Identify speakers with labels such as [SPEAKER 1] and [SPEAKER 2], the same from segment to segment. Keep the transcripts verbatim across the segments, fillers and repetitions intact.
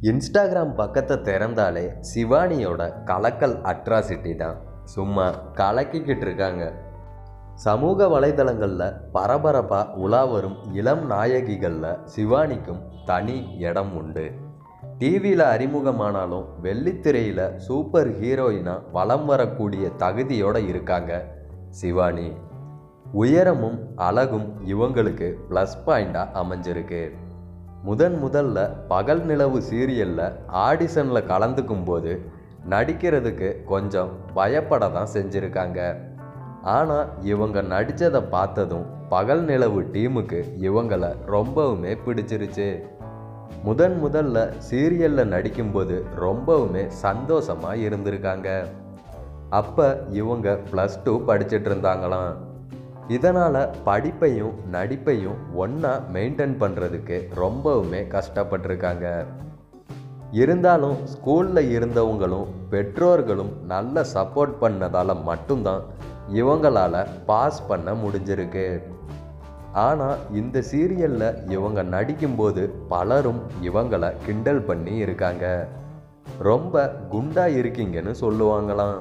[SPEAKER 1] Instagram பக்கத்தை திறந்தாலே சிவானியோட கலக்கல் atrocity தான். சும்மா கலக்கிக்கிட்டு இருக்காங்க. சமூக வலைதளங்களில் பரபரப்பாக உலா வரும் இளம் நாயகிகளில் சிவானிக்கும் தனி இடம் உண்டு. டிவியில் அறிமுகமானாலும் வெள்ளித்திரையில் சூப்பர் ஹீரோயினாக வலம் வரக்கூடிய தகுதியோடு இருக்காங்க சிவானி. உயரமும் அழகும் இவங்களுக்கு ப்ளஸ் பாயிண்டாக அமைஞ்சிருக்கு. முதன் முதல்ல பகல் நிலவு சீரியலில் ஆடிஷனில் கலந்துக்கும் போது நடிக்கிறதுக்கு கொஞ்சம் பயப்பட தான் செஞ்சுருக்காங்க. ஆனால் இவங்க நடித்ததை பார்த்ததும் பகல் நிலவு டீமுக்கு இவங்களை ரொம்பவுமே பிடிச்சிருச்சு. முதன் முதல்ல சீரியலில் நடிக்கும்போது ரொம்பவுமே சந்தோஷமாக இருந்திருக்காங்க. அப்போ இவங்க ப்ளஸ் டூ படிச்சுட்டு இருந்தாங்களாம். இதனால் படிப்பையும் நடிப்பையும் ஒன்றா மெயின்டைன் பண்ணுறதுக்கு ரொம்பவுமே கஷ்டப்பட்டிருக்காங்க. இருந்தாலும் ஸ்கூலில் இருந்தவங்களும் பெற்றோர்களும் நல்ல சப்போர்ட் பண்ணதால் மட்டும்தான் இவங்களால் பாஸ் பண்ண முடிஞ்சிருக்கு. ஆனால் இந்த சீரியலில் இவங்க நடிக்கும்போது பலரும் இவங்களை கிண்டல் பண்ணி இருக்காங்க. ரொம்ப குண்டா இருக்கீங்கன்னு சொல்லுவாங்களாம்.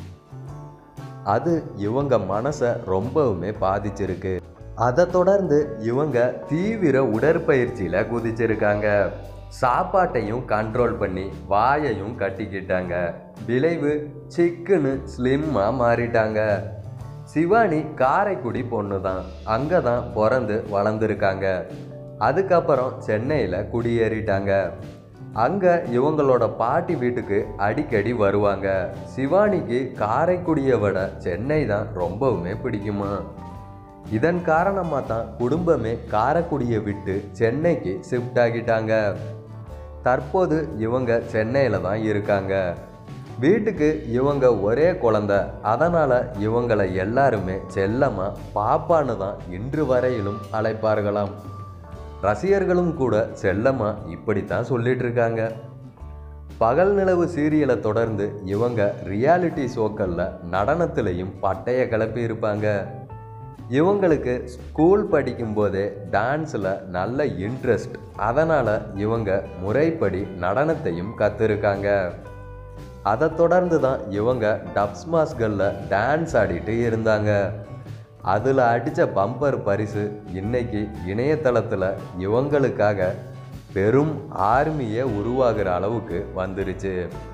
[SPEAKER 1] அது இவங்க மனசை ரொம்பவுமே பாதிச்சிருக்கு. அதை தொடர்ந்து இவங்க தீவிர உடற்பயிற்சியில் குதிச்சிருக்காங்க. சாப்பாட்டையும் கண்ட்ரோல் பண்ணி வாயையும் கட்டிக்கிட்டாங்க. விளைவு சிக்குன்னு ஸ்லிம்மாக மாறிட்டாங்க. சிவானி காரைக்குடி பொண்ணு தான். அங்கே தான் பிறந்து வளர்ந்துருக்காங்க. அதுக்கப்புறம் சென்னையில் குடியேறிட்டாங்க. அங்கே இவங்களோட பாட்டி வீட்டுக்கு அடிக்கடி வருவாங்க. சிவானிக்கு காரைக்குடியை விட சென்னை தான் ரொம்பவுமே பிடிக்குமா. இதன் காரணமாக தான் குடும்பமே காரைக்குடியை விட்டு சென்னைக்கு ஷிஃப்ட் ஆகிட்டாங்க. தற்போது இவங்க சென்னையில் தான் இருக்காங்க. வீட்டுக்கு இவங்க ஒரே குழந்தை. அதனால் இவங்களை எல்லாருமே செல்லமாக பாப்பான்னு தான் இன்று வரையிலும் அழைப்பார்களாம். ரசிகர்களும் கூட செல்லமா இப்படித்தான் சொல்லிட்டு இருக்காங்க. பகல் நிலவு சீரியலை தொடர்ந்து இவங்க ரியாலிட்டி ஷோக்களில் நடனத்திலையும் பட்டைய கிளப்பி இருப்பாங்க. இவங்களுக்கு ஸ்கூல் படிக்கும்போதே டான்ஸில் நல்ல இன்ட்ரெஸ்ட். அதனால் இவங்க முறைப்படி நடனத்தையும் கற்றுருக்காங்க. அதை தொடர்ந்து தான் இவங்க டப்ஸ் மாஸ்களில் டான்ஸ் ஆடிட்டு இருந்தாங்க. அதில் அடித்த பம்பர் பரிசு இன்னைக்கு இணையதளத்தில் இவங்களுக்காக பெரும் ஆர்மியே உருவாகிற அளவுக்கு வந்துருச்சு.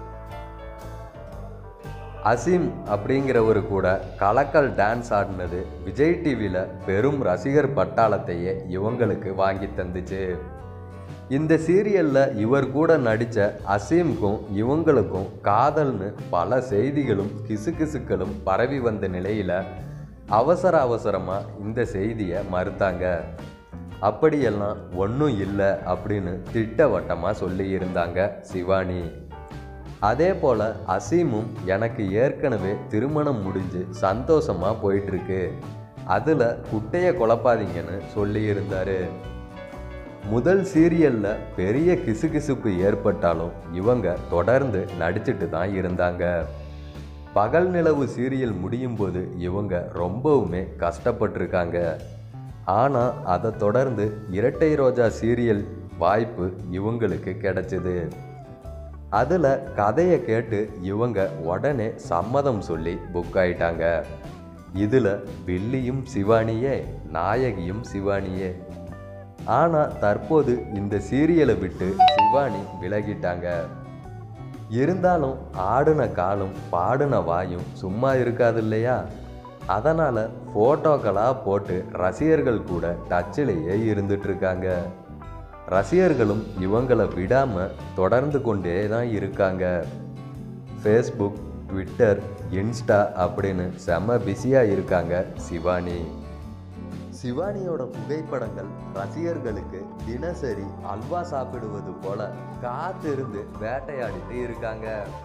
[SPEAKER 1] அசீம் அப்படிங்கிறவரு கூட கலக்கல் டான்ஸ் ஆடினது விஜய் டிவியில் பெரும் ரசிகர் பட்டாளத்தையே இவங்களுக்கு வாங்கி தந்துச்சு. இந்த சீரியலில் இவர் கூட நடித்த அசீமுக்கும் இவங்களுக்கும் காதல்னு பல செய்திகளும் கிசுகிசுக்களும் பரவி வந்த நிலையில் அவசர அவசரமாக இந்த செய்தியை மறுத்தாங்க. அப்படியெல்லாம் ஒன்றும் இல்லை அப்படின்னு திட்டவட்டமாக சொல்லியிருந்தாங்க சிவானி. அதே போல் அசீமும் எனக்கு ஏற்கனவே திருமணம் முடிஞ்சு சந்தோஷமாக போயிட்டுருக்கு, அதில் குட்டையை குழப்பாதீங்கன்னு சொல்லியிருந்தார். முதல் சீரியலில் பெரிய கிசுகிசுப்பு ஏற்பட்டாலும் இவங்க தொடர்ந்து நடிச்சிட்டு தான் இருந்தாங்க. பகல் நிலவு சீரியல் முடியும் போது இவங்க ரொம்பவுமே கஷ்டப்பட்டிருக்காங்க. ஆனால் அதை தொடர்ந்து இரட்டை ரோஜா சீரியல் வாய்ப்பு இவங்களுக்கு கிடைச்சிது. அதில் கதையை கேட்டு இவங்க உடனே சம்மதம் சொல்லி புக் ஆயிட்டாங்க. இதில் வில்லியும் சிவானியே, நாயகியும் சிவானியே. ஆனால் தற்போது இந்த சீரியலை விட்டு சிவானி விலகிட்டாங்க. இருந்தாலும் ஆடின காலும் பாடின வாயும் சும்மா இருக்காது இல்லையா. அதனால் ஃபோட்டோக்களாக போட்டு ரசிகர்கள் கூட டச்சிலேயே இருந்துகிட்ருக்காங்க. ரசிகர்களும் இவங்களை விடாமல் தொடர்ந்து கொண்டே தான் இருக்காங்க. ஃபேஸ்புக், ட்விட்டர், இன்ஸ்டா அப்படின்னு செம பிஸியாக இருக்காங்க சிவானி. சிவானியோட புகைப்படங்கள் ரசிகர்களுக்கு தினசரி அல்வா சாப்பிடுவது போல காத்திருந்து வேட்டையாடிட்டு இருக்காங்க.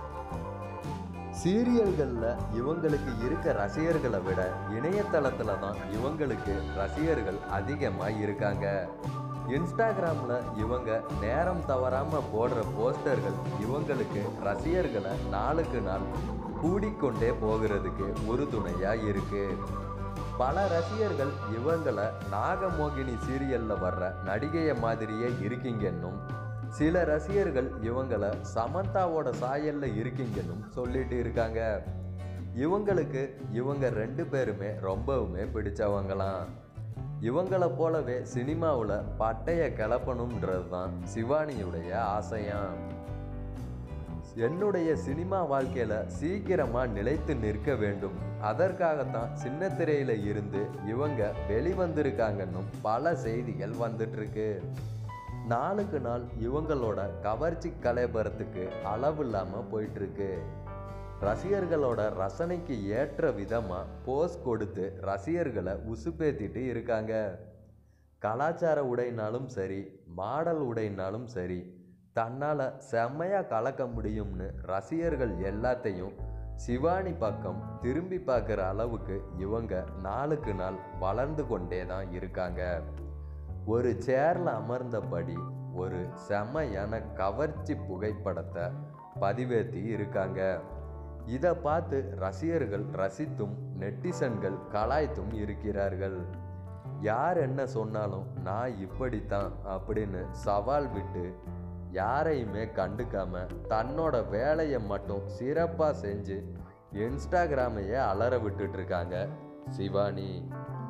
[SPEAKER 1] சீரியல்களில் இவங்களுக்கு இருக்க ரசிகர்களை விட இணையதளத்தில் தான் இவங்களுக்கு ரசிகர்கள் அதிகமாக இருக்காங்க. இன்ஸ்டாகிராமில் இவங்க நேரம் தவறாமல் போடுற போஸ்டர்கள் இவங்களுக்கு ரசிகர்களை நாளுக்கு நாள் கூடிக்கொண்டே போகிறதுக்கு உறுதுணையாக இருக்குது. பல ரசிகர்கள் இவங்களை நாகமோகினி சீரியலில் வர்ற நடிகையை மாதிரியே இருக்கீங்கன்னும் சில ரசிகர்கள் இவங்கள சமந்தாவோட சாயல்ல இருக்கீங்கன்னு சொல்லிட்டு இருக்காங்க. இவங்களுக்கு இவங்க ரெண்டு பேருமே ரொம்பவுமே பிடிச்சவங்களாம். இவங்களை போலவே சினிமாவில் பட்டைய கிளப்பணுன்றது தான் சிவானியுடைய ஆசையாம். என்னுடைய சினிமா வாழ்க்கையில சீக்கிரமா நிலைத்து நிற்க வேண்டும், அதற்காகத்தான் சின்ன திரையில இருந்து இவங்க வெளிவந்திருக்காங்கன்னு பல செய்திகள் வந்துட்டு இருக்கு. நாளுக்கு நாள் இவங்களோட கவர்ச்சி கலைபரத்துக்கு அளவு இல்லாம போயிட்டு இருக்கு. ரசிகர்களோட ரசனைக்கு ஏற்ற விதமா போஸ் கொடுத்து ரசிகர்களை உசுப்பேத்திட்டு இருக்காங்க. கலாச்சார உடைனாலும் சரி, மாடல் உடைனாலும் சரி, தன்னால் செம்மையாக கலக்க முடியும்னு ரசிகர்கள் எல்லாத்தையும் சிவானி பக்கம் திரும்பி பார்க்குற அளவுக்கு இவங்க நாளுக்கு நாள் வளர்ந்து கொண்டே தான் இருக்காங்க. ஒரு சேரில் அமர்ந்தபடி ஒரு செம்மையான கவர்ச்சி புகைப்படத்தை பதிவேற்றி இருக்காங்க. இதை பார்த்து ரசிகர்கள் ரசித்தும் நெட்டிசன்கள் கலாய்த்தும் இருக்கிறார்கள். யார் என்ன சொன்னாலும் நான் இப்படித்தான் அப்படின்னு சவால் விட்டு யாரையுமே கண்டுக்காம தன்னோட வேலையை மட்டும் சிறப்பாக செஞ்சு இன்ஸ்டாகிராமையே அலற விட்டுட்டு இருக்காங்க சிவானி.